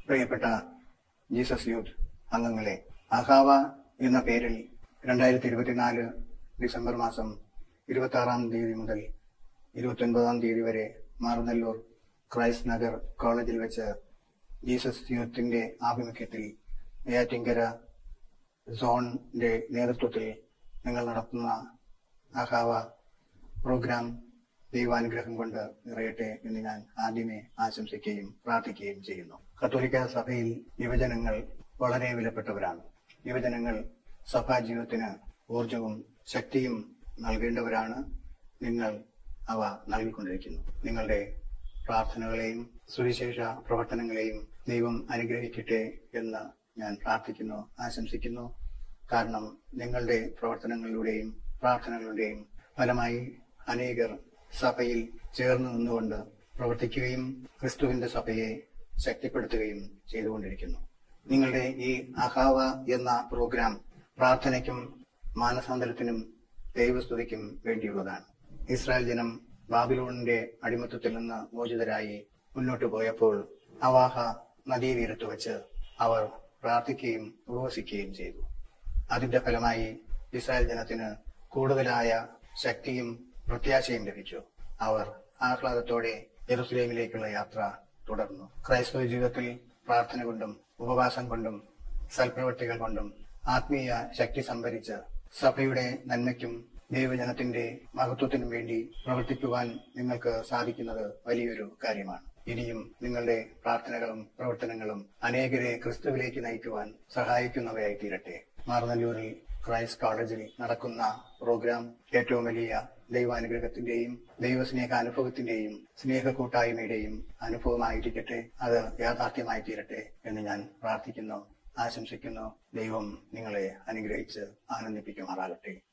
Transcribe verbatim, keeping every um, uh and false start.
പ്രിയപ്പെട്ട Jesus youth അംഗങ്ങളെ, അഹാവ എന്ന പേരിൽ രണ്ടായിരത്തി ഇരുപത്തിനാല് ഡിസംബർ മാസം ഇരുപത്തി ആറാം തീയതി മുതൽ ഇരുപത്തി ഒൻപതാം തീയതി വരെ മാറനല്ലൂർ ക്രൈസ്റ്റ് നഗർ കോളേജിൽ വെച്ച് ജീസസ് യൂത്തിന്റെ ആഭിമുഖ്യത്തിൽ നെയ്യാറ്റിൻകര സോണിന്റെ നേതൃത്വത്തിൽ നിങ്ങൾ നടത്തുന്ന അഹാവ പ്രോഗ്രാം ദൈവാനുഗ്രഹം കൊണ്ട് നിറയട്ടെ എന്ന് ഞാൻ ആദ്യമേ ആശംസിക്കുകയും പ്രാർത്ഥിക്കുകയും ചെയ്യുന്നു. കത്തോലിക്ക സഭയിൽ യുവജനങ്ങൾ വളരെ വിലപ്പെട്ടവരാണ്. യുവജനങ്ങൾ സഭാ ജീവിതത്തിന് ഊർജവും ശക്തിയും നൽകേണ്ടവരാണ്. നിങ്ങൾ അവ നൽകിക്കൊണ്ടിരിക്കുന്നു. നിങ്ങളുടെ പ്രാർത്ഥനകളെയും സുവിശേഷ പ്രവർത്തനങ്ങളെയും ദൈവം അനുഗ്രഹിക്കട്ടെ എന്ന് ഞാൻ പ്രാർത്ഥിക്കുന്നു, ആശംസിക്കുന്നു. കാരണം നിങ്ങളുടെ പ്രവർത്തനങ്ങളിലൂടെയും പ്രാർത്ഥനകളുടെയും ഫലമായി അനേകർ സഭയിൽ ചേർന്ന് നിന്നുകൊണ്ട് പ്രവർത്തിക്കുകയും ക്രിസ്തുവിന്റെ സഭയെ ശക്തിപ്പെടുത്തുകയും ചെയ്തുകൊണ്ടിരിക്കുന്നു. നിങ്ങളുടെ ഈ അഹാവ എന്ന പ്രോഗ്രാം പ്രാർത്ഥനയ്ക്കും മാനസാന്തരത്തിനും ദൈവസ്തുതിക്കും വേണ്ടിയുള്ളതാണ്. ഇസ്രായേൽ ജനം ബാബിലോണിന്റെ അടിമത്തത്തിൽ നിന്ന് മോചിതരായി മുന്നോട്ടു പോയപ്പോൾ അവാഹ നദീതീരത്ത് വെച്ച് അവർ പ്രാർത്ഥിക്കുകയും ഉപവസിക്കുകയും ചെയ്തു. അതിന്റെ ഫലമായി ഇസ്രായേൽ ജനത്തിന് കൂടുതലായ ശക്തിയും പ്രത്യാശയും ലഭിച്ചു. അവർ ആഹ്ലാദത്തോടെ യെരുസലേമിലേക്കുള്ള യാത്ര തുടർന്നു. ക്രൈസ്തവ ജീവിതത്തിൽ പ്രാർത്ഥന കൊണ്ടും ഉപവാസം കൊണ്ടും സൽപ്രവൃത്തികൾ കൊണ്ടും ആത്മീയ ശക്തി സംഭരിച്ച് സഭയുടെ നന്മയ്ക്കും ദൈവജനത്തിന്റെ മഹത്വത്തിനും വേണ്ടി പ്രവർത്തിക്കുവാൻ നിങ്ങൾക്ക് സാധിക്കുന്നത് വലിയൊരു കാര്യമാണ്. ഇനിയും നിങ്ങളുടെ പ്രാർത്ഥനകളും പ്രവർത്തനങ്ങളും അനേകരെ ക്രിസ്തുവിലേക്ക് നയിക്കുവാൻ സഹായിക്കുന്നവയായി തീരട്ടെ. മാറനല്ലൂരിൽ ക്രൈസ്റ്റ് കോളേജിൽ നടക്കുന്ന പ്രോഗ്രാം ഏറ്റവും വലിയ ദൈവാനുഗ്രഹത്തിന്റെയും ദൈവസ്നേഹ അനുഭവത്തിന്റെയും സ്നേഹ കൂട്ടായ്മയുടെയും അനുഭവമായിരിക്കട്ടെ. അത് യാഥാർത്ഥ്യമായി തീരട്ടെ എന്ന് ഞാൻ പ്രാർത്ഥിക്കുന്നു, ആശംസിക്കുന്നു. ദൈവം നിങ്ങളെ അനുഗ്രഹിച്ച് ആനന്ദിപ്പിക്കുമാറാകട്ടെ.